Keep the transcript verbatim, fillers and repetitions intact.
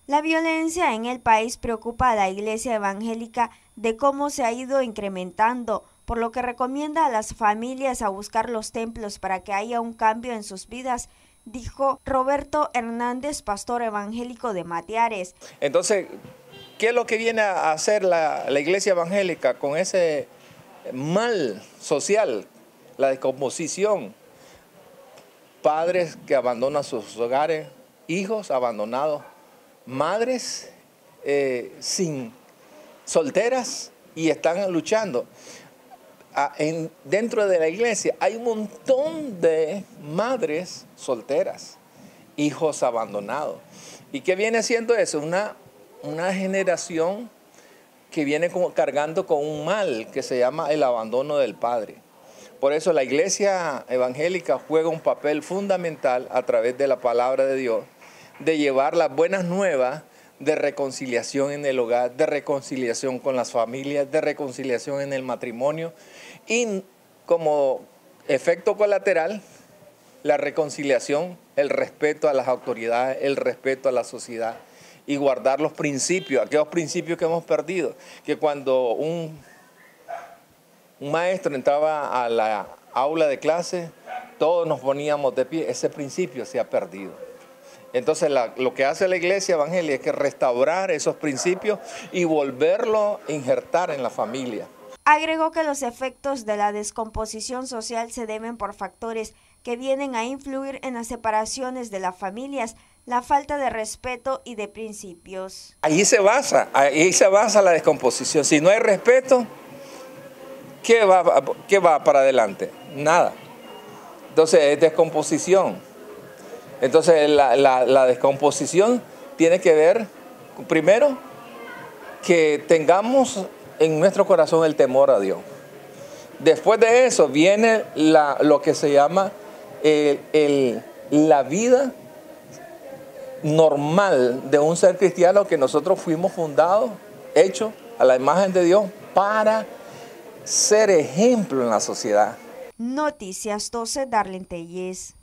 La violencia en el país preocupa a la Iglesia Evangélica de cómo se ha ido incrementando, por lo que recomienda a las familias a buscar los templos para que haya un cambio en sus vidas, dijo Roberto Hernández, pastor evangélico de Matiares. Entonces, ¿qué es lo que viene a hacer la, la Iglesia Evangélica con ese mal social, la descomposición? Padres que abandonan sus hogares, hijos abandonados, madres eh, sin solteras y están luchando. Ah, en, dentro de la iglesia hay un montón de madres solteras, hijos abandonados. ¿Y qué viene siendo eso? Una, una generación que viene como cargando con un mal que se llama el abandono del padre. Por eso la iglesia evangélica juega un papel fundamental a través de la palabra de Dios, de llevar las buenas nuevas de reconciliación en el hogar, de reconciliación con las familias, de reconciliación en el matrimonio y como efecto colateral, la reconciliación, el respeto a las autoridades, el respeto a la sociedad y guardar los principios, aquellos principios que hemos perdido, que cuando un, un maestro entraba a la aula de clase, todos nos poníamos de pie, ese principio se ha perdido. Entonces la, lo que hace la iglesia evangélica es que restaurar esos principios y volverlo a injertar en la familia. Agregó que los efectos de la descomposición social se deben por factores que vienen a influir en las separaciones de las familias, la falta de respeto y de principios. Ahí se basa, ahí se basa la descomposición. Si no hay respeto, ¿qué va, qué va para adelante? Nada. Entonces es descomposición. Entonces la, la, la descomposición tiene que ver, primero, que tengamos en nuestro corazón el temor a Dios. Después de eso viene la, lo que se llama el, el, la vida normal de un ser cristiano, que nosotros fuimos fundados, hechos a la imagen de Dios para ser ejemplo en la sociedad. Noticias doce, Darlene Telles.